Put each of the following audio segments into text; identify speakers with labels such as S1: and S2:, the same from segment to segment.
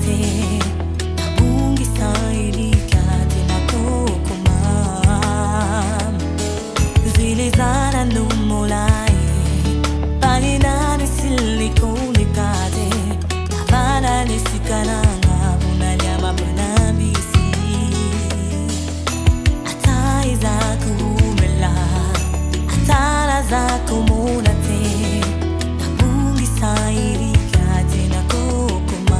S1: te nabungisa ilika tena kokoma zilizana numolai panina nisilikoulikate navana nisikananga bunanyama banambisi atai zaku umela atala zaku munate nabungisa ilika tena kokoma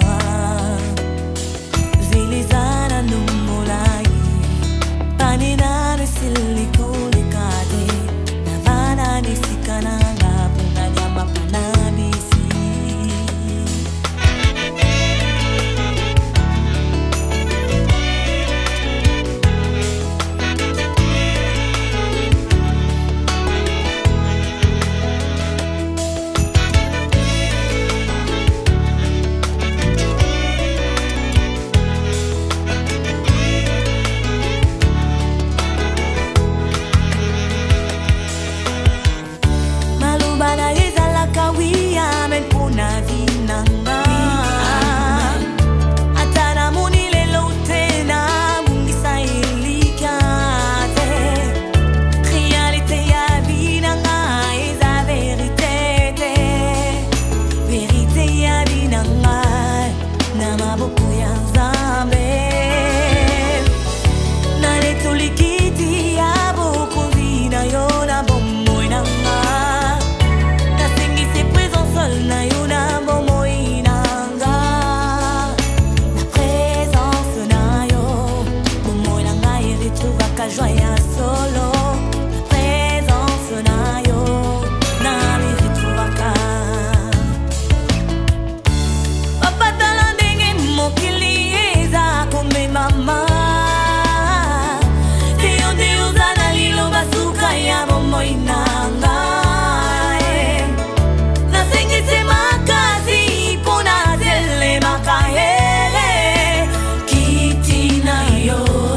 S1: zilizana numolai panina nisilikoulikate navana nisikananga bunanyama banambisi joia solo présence na yo na mirituvaka opatala ndenge mokili eza komemama teyo nde ozana liloba suka ya bomoi nanga nasengisi makasi mpona telemaka hele kiti na yo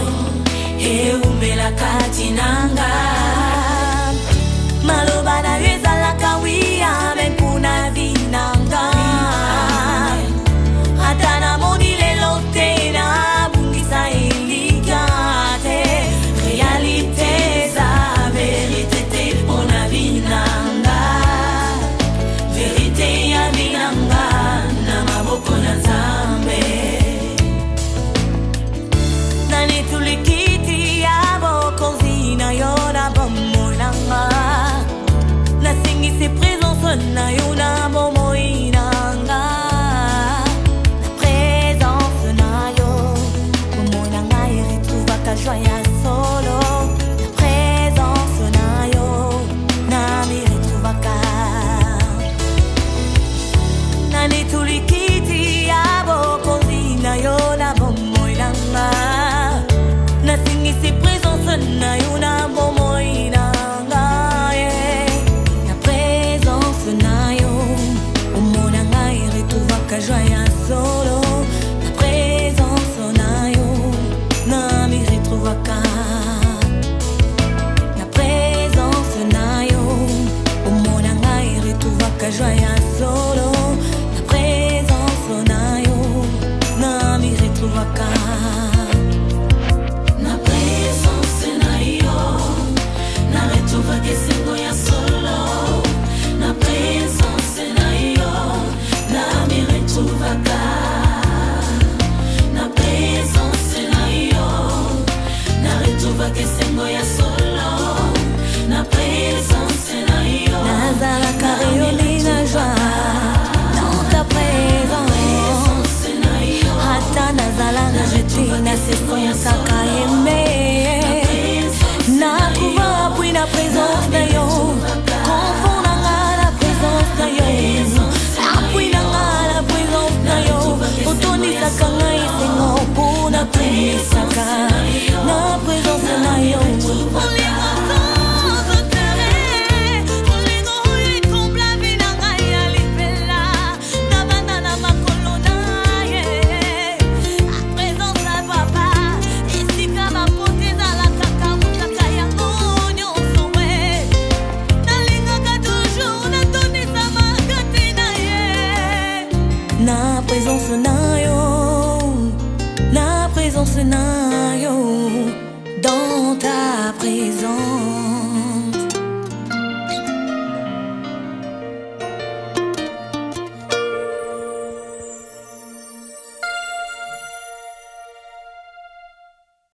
S1: katinanga maloba na ezalaka wia mempuna vinanga ata namoni lelo te nabungisa elika te réalité eza vérité te mpona vinanga vérité ya vinanga na maboko na Nzambe nanitulikiti na yo na bomoi nanga nasingisi présence na yo na bomoi nanga la présence na yo bomoi nanga eretrouvaka joia solo la présence na yo na miretrouvaka nanitulikiti ya bokonzi na yo na bomoi nanga nasingisi présence na yo na bomoi nanga la présence na yo omona ngai retrouvaka joia solo la présence na yo na mi retrouvaka la présence na yo omona ngai retrouvaka joia solo la présence na yo na mi retrouvaka na présence na yo na retrouvaka